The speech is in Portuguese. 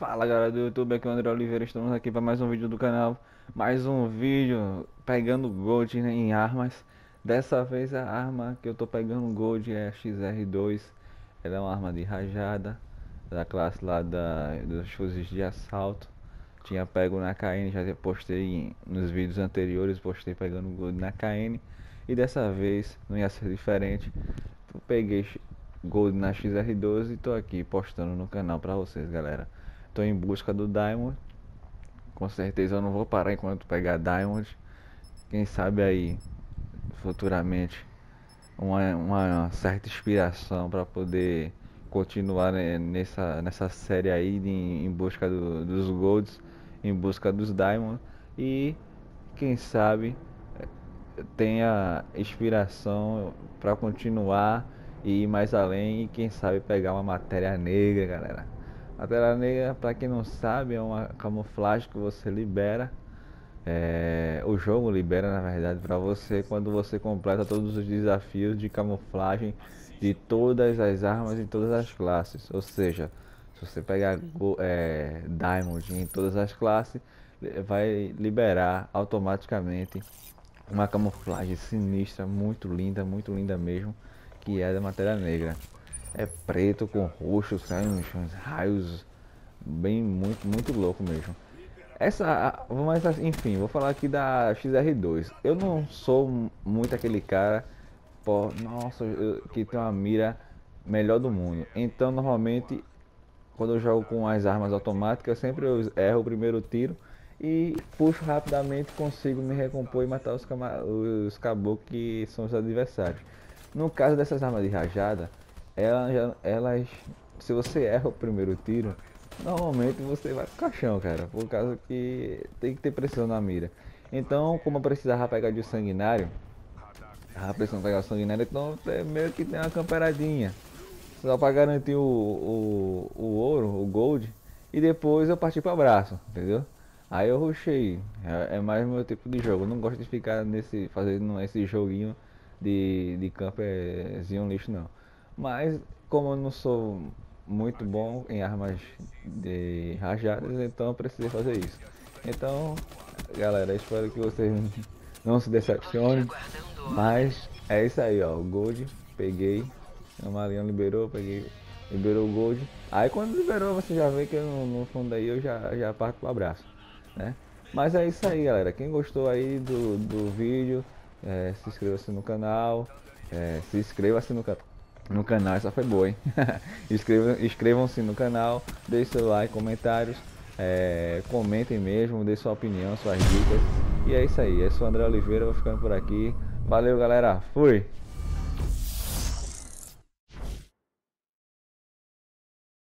Fala galera do YouTube, aqui é o André Oliveira, estamos aqui para mais um vídeo do canal. Mais um vídeo pegando gold, né, em armas. Dessa vez a arma que eu tô pegando gold é a XR2. Ela é uma arma de rajada, da classe lá dos fuzis de assalto. Tinha pego na KN, já postei nos vídeos anteriores, postei pegando gold na KN. E dessa vez não ia ser diferente. Eu peguei gold na XR12 e tô aqui postando no canal pra vocês, galera. Tô em busca do Diamond. Com certeza eu não vou parar enquanto pegar Diamond. Quem sabe aí futuramente uma certa inspiração para poder continuar, né, nessa série aí em busca dos Golds, em busca dos Diamonds. E quem sabe tenha inspiração para continuar e ir mais além, e quem sabe pegar uma matéria negra, galera. Matéria negra, para quem não sabe, é uma camuflagem que você libera. O jogo libera, na verdade, para você quando você completa todos os desafios de camuflagem de todas as armas em todas as classes. Ou seja, se você pegar Diamond em todas as classes, vai liberar automaticamente uma camuflagem sinistra, muito linda mesmo, que é da matéria negra. É preto com roxo, sai uns raios bem muito louco mesmo. Mas enfim, vou falar aqui da XR2. Eu não sou muito aquele cara, pô, nossa, que tem uma mira melhor do mundo. Então normalmente quando eu jogo com as armas automáticas, sempre eu erro o primeiro tiro e puxo rapidamente, consigo me recompor e matar os caboclos que são os adversários. No caso dessas armas de rajada, elas, se você erra o primeiro tiro, normalmente você vai pro caixão, cara, por causa que tem que ter precisão na mira. Então, como eu precisava pegar de sanguinário, tava precisando pegar o sanguinário, então meio que tem uma camperadinha. Só pra garantir o ouro, o gold. E depois eu parti pro abraço, entendeu? Aí eu rushei. É mais meu tipo de jogo. Eu não gosto de ficar fazendo esse joguinho de camperzinho lixo, não. Mas como eu não sou muito bom em armas de rajadas, então eu precisei fazer isso. Então, galera, espero que vocês não se decepcionem. Mas é isso aí, ó. O gold, peguei. A Marinha liberou, peguei, liberou o gold. Aí quando liberou, você já vê que no fundo aí eu já parto pro abraço, né? Mas é isso aí, galera. Quem gostou aí do vídeo, se inscreva-se no canal. Se inscreva-se no canal, essa foi boa, hein? Inscrevam-se no canal, deixe seu like, comentários, comentem mesmo, dê sua opinião, suas dicas. E é isso aí, eu sou o André Oliveira, vou ficando por aqui. Valeu, galera, fui!